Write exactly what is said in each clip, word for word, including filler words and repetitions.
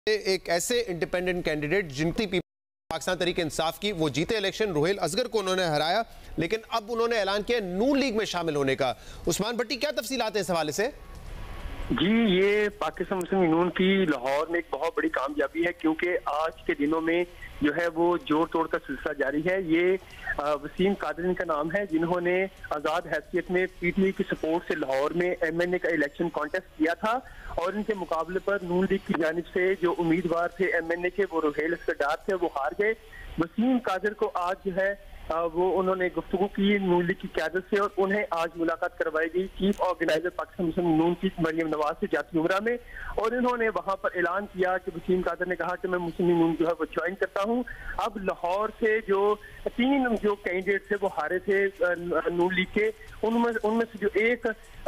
एक ऐसे independent candidate जिनकी पाकिस्तान तहरीक इंसाफ की वो जीते इलेक्शन, रुहेल असगर को उन्होंने हराया, लेकिन अब उन्होंने ऐलान किया नून लीग में शामिल होने का। उस्मान भट्टी, क्या तफसीलात है इस हवाले से? जी, ये पाकिस्तान मुस्लिम यूनियन की लाहौर में एक बहुत बड़ी कामयाबी है, क्योंकि आज के दिनों में जो है वो जोर तोड़ का सिलसिला जारी है। ये वसीम कादरी का नाम है, जिन्होंने आज़ाद हैसियत में पीटीआई की सपोर्ट से लाहौर में एमएनए का इलेक्शन कॉन्टेस्ट किया था और इनके मुकाबले पर नून लीग की जानिब से जो उम्मीदवार थे एमएनए के, वो रुहेल असगर थे, वो हार गए। वसीम कादर को आज जो है वो उन्होंने गुफ्तगू की नून लीग की क़यादत से और उन्हें आज मुलाकात करवाई गई चीफ ऑर्गेनाइजर पाकिस्तान मुस्लिम नून की मरियम नवाज से जाती उमरा में, और इन्होंने वहां पर ऐलान किया कि वसीम कादर ने कहा कि मैं मुस्लिम नून जो है वो ज्वाइन करता हूं। अब लाहौर से जो तीन जो कैंडिडेट थे वो हारे थे नून लीग के, उनमें उनमें से जो एक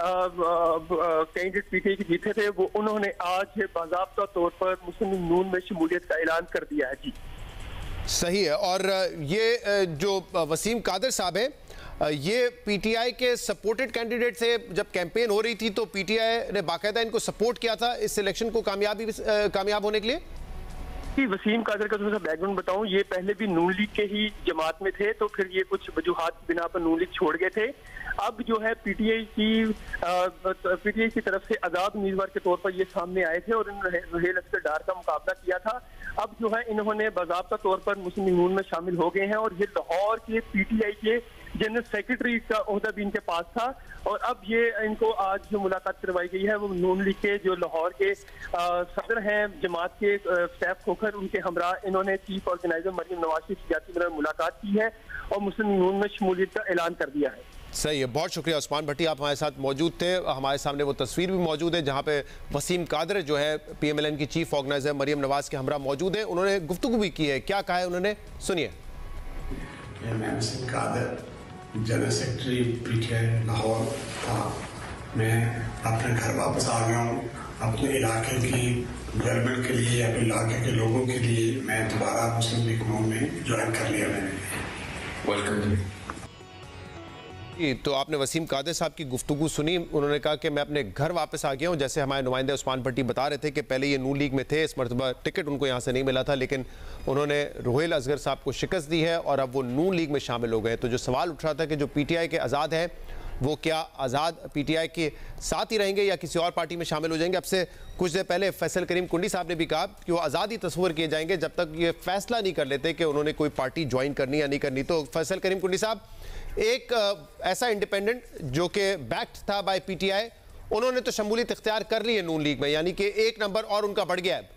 कैंडिडेट पीटीआई के जीते थे वो उन्होंने आज बाज़ाब्ता तौर पर मुस्लिम नून में शमूलियत का ऐलान कर दिया है। जी सही है। और ये जो वसीम कादर साहब है, ये पीटीआई के सपोर्टेड कैंडिडेट थे। जब कैंपेन हो रही थी तो पीटीआई ने बाकायदा इनको सपोर्ट किया था इस इलेक्शन को कामयाबी कामयाब होने के लिए। वसीम कादर का थोड़ा सा बैकग्राउंड बताऊं, ये पहले भी नून लीग के ही जमात में थे, तो फिर ये कुछ वजूहात की बिना पर नून लीग छोड़ गए थे। अब जो है पीटीआई की पीटीआई की तरफ से आजाद उम्मीदवार के तौर पर ये सामने आए थे और इन्होंने रुहेल असगर डार का मुकाबला किया था। अब जो है इन्होंने बाज़ाब्ता तौर पर मुस्लिम नून में शामिल हो गए हैं और ये लाहौर के पीटीआई के जनरल सेक्रेटरी का ओहदा भी इनके पास था, और अब ये इनको आज जो मुलाकात करवाई गई है वो नून लीग के जो लाहौर के सदर हैं जमात के सैफ खोखर, उनके हमरा इन्होंने चीफ ऑर्गेनाइजर मरियम नवाज से जाती में मुलाकात की है और मुस्लिम नून में शमूलियत का ऐलान कर दिया है। सही है, बहुत शुक्रिया उस्मान भट्टी, आप हमारे साथ मौजूद थे। हमारे सामने वो तस्वीर भी मौजूद है जहां पे वसीम कादर जो है पीएमएलएन की चीफ ऑर्गेनाइजर मरियम नवाज के हमरा मौजूद है। उन्होंने गुफ्तगू भी की है, क्या कहा है उन्होंने, सुनिए। मैं Waseem Qadir, general secretary PTI Lahore था। मैं अपने घर वापस आ गया हूँ। अपने इलाके की डेवलपमेंट के लिए, अपने इलाके के लोगों के लिए मैं दोबारा मुस्लिम लीग नून में ज्वाइन कर लिया मैंने। वेलकम। तो आपने वसीम कादर साहब की गुफ्तगू सुनी। उन्होंने कहा कि मैं अपने घर वापस आ गया हूं। जैसे हमारे नुमाइंदे उस्मान भट्टी बता रहे थे कि पहले ये नून लीग में थे, इस मरतबा टिकट उनको यहाँ से नहीं मिला था, लेकिन उन्होंने रुहेल असगर साहब को शिकस्त दी है और अब वो नून लीग में शामिल हो गए। तो जो सवाल उठ रहा था कि जो पीटीआई के आज़ाद हैं वो क्या आज़ाद पीटीआई के साथ ही रहेंगे या किसी और पार्टी में शामिल हो जाएंगे। अब से कुछ देर पहले फैसल करीम कुंडी साहब ने भी कहा कि वो आज़ाद ही तस्वर किए जाएंगे जब तक ये फैसला नहीं कर लेते कि उन्होंने कोई पार्टी ज्वाइन करनी या नहीं करनी। तो फैसल करीम कुंडी साहब, एक ऐसा इंडिपेंडेंट जो कि बैक्ड था बाय पीटीआई, उन्होंने तो शमूलियत इख्तियार कर ली है नून लीग में, यानी कि एक नंबर और उनका बढ़ गया है।